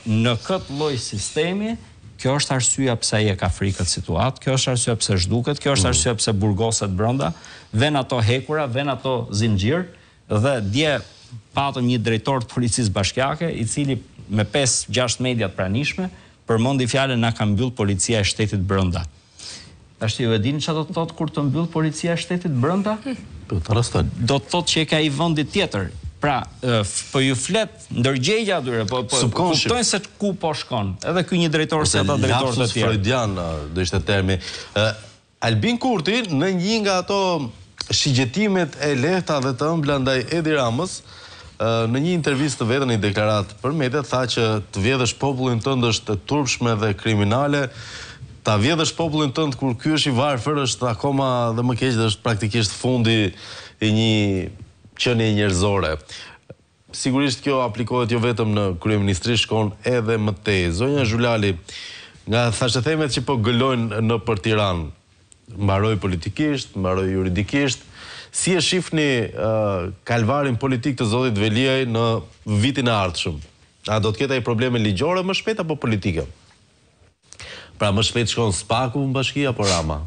në këtë lloj sistemi, kjo është arsyeja pse ai e ka frikët situatë, kjo është arsyeja pse zhduket, kjo është arsyeja pse burgoset brenda, vën ato hekura, vën ato zinxhir dhe dje patëm një drejtor të policisë bashkiake i cili me 5-6 media të pranishme përmendi fjalën na ka mbyll policia e shtetit brenda. Tash ju e dini çfarë do të thotë kur të mbyll policia e shtetit brenda? Po të arreston. Do të thotë që e ka i vendi tjetër. Pra, po ju flet ndërgjegja atyre, po kuptojnë se ku po shkon. Edhe ky një drejtor se ata drejtorët e tjerë. Freudian do ishte termi. Albin Kurti në një nga ato shigjetimet e lehta dhe të ëmbla ndaj Edi Ramës, në një intervistë të vetën i deklarat për mediat, tha që të vjedhësh popullin tënd është e turpshme dhe kriminale, ta vjedhësh popullin tënd kur ky është i varfër është akoma dhe më keq dhe është praktikisht fundi i një qenie njerëzore. Sigurisht kjo aplikohet jo vetëm në kryeministri, shkon edhe më tej. Zonja Zhulali, nga thashethemet që po gëlojnë në për Tiranë, mbaroi politikisht, mbaroi juridikisht, si e shifni kalvarin politik të zotit Veliaj në vitin e ardhshëm? A do të ketë ai probleme ligjore më shpejt apo politike? Pra më shpejt shkon Spaku në bashki apo Rama?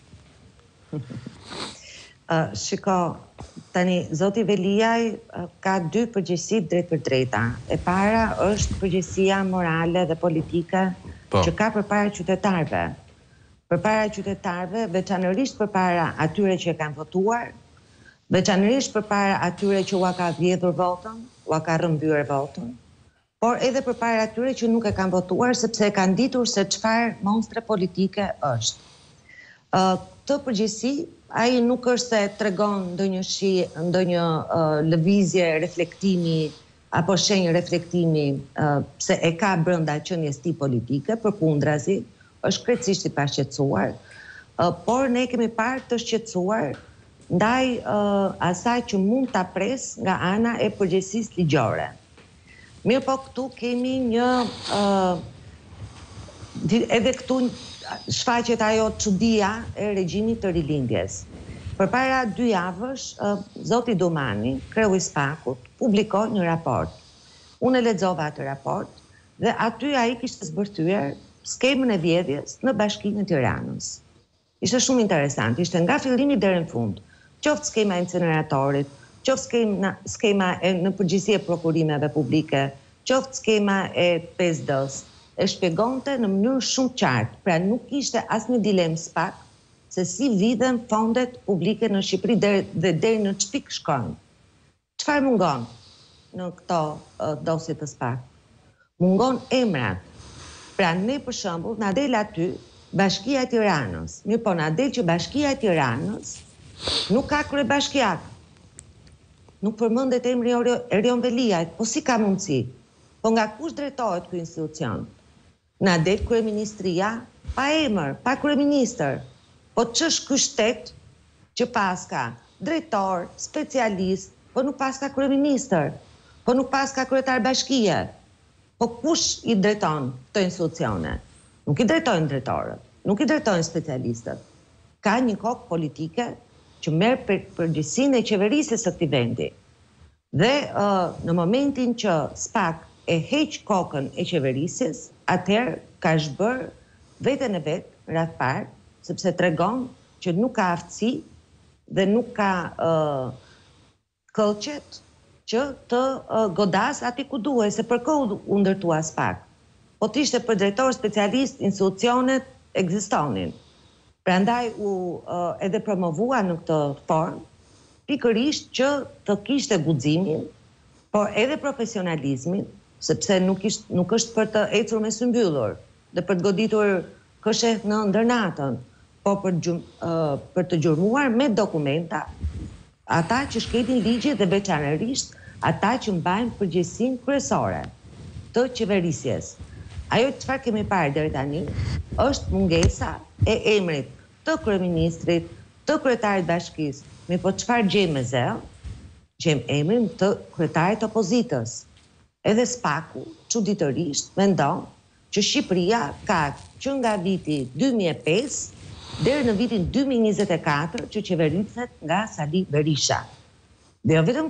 Shiko, tani, zoti Veliaj ka dy përgjegjësi drejt për drejta. E para është përgjegjësia morale dhe politike që ka përpara qytetarëve. Përpara qytetarëve, veçanërisht përpara atyre që e kanë votuar, veçanërisht përpara atyre që ua ka vjedhur votën, ua ka rrëmbyer votën, por edhe përpara atyre që nuk e kanë votuar sepse e kanë ditur se çfarë monstre politike është. Këtë përgjegjësi ai nuk është se tregon ndonjë lëvizje reflektimi apo shenjë reflektimi se e ka brenda qenies tij politike, përkundrazi, është krejtësisht i pashqetësuar, por ne kemi parë të shqetësuar ndaj asaj që mund ta pres nga ana e përgjegjësisë ligjore. Mirë po këtu kemi një edhe këtu shfaqet ajo çudia e regjimit të rilindjes. Përpara 2 javësh, zoti Domani, kreu i Spakut, publikoi një raport. Unë e lexova atë raport dhe aty ai kishte zbërthyer skemën e vjedhjes në Bashkinë e Tiranës. Ishte shumë interesant, ishte nga fillimi deri në fund. Qoftë skema e incineratorit, qoftë skema në përgjithësi e prokurimeve publike, qoftë skema e 5D-s, e shpjegonte në mënyrë shumë qartë, pra nuk ishte asnjë dilemë Spak se si vidhen fondet publike në Shqipëri dhe deri në ç'pik shkojnë. Çfarë mungon në këto dosje të Spak? Mungon emrat. Pra ne për shembull na del aty Bashkia e Tiranës. Mirë po na del që Bashkia e Tiranës nuk ka kryebashkiak. Nuk përmendet emri Erion Veliajt, po si ka mundësi? Po nga kush drejtohet ky institucion? Na del kryeministria pa emër, pa kryeministër. Po ç'është ky shtet që paska drejtor, specialist, po nuk paska kryeministër, po nuk paska kryetar bashkie. Po kush i drejton këto institucione? Nuk i drejtojnë drejtorët, nuk i drejtojnë specialistët. Ka një kokë politike që merr përgjegjësinë e qeverisjes së këtij vendi. Dhe në momentin që Spak e heq kokën e qeverisjes, atëherë ka zhbër veten e vet rreth parë, sepse tregon që nuk ka aftësi dhe nuk ka këllqet që të godas ati ku duhet, se për kohë u ndërtua Spak. Po t'ishte për drejtor specialist, institucionet ekzistonin. Prandaj u edhe promovua në këtë formë, pikërisht që të kishte guximin, por edhe profesionalizmin, sepse nuk është për të ecur me sy mbyllur dhe për të goditur këshet në ndërnatën, por për të gjurmuar me dokumenta ata që shketin ligjit dhe veçanërisht ata që mbajnë përgjegjësinë kryesore të qeverisjes. Ajo çfarë kemi parë deri tani është mungesa e emrit të kryeministrit, të kryetarit bashkisë. Me po çfarë gjejmë zell? Gjejmë emrin të kryetarit opozitës. Edhe Spaku, çuditërisht, mendon që Shqipëria ka që nga viti 2005 deri në vitin 2024 që qeveriset nga Sali Berisha. Dhe jo vetëm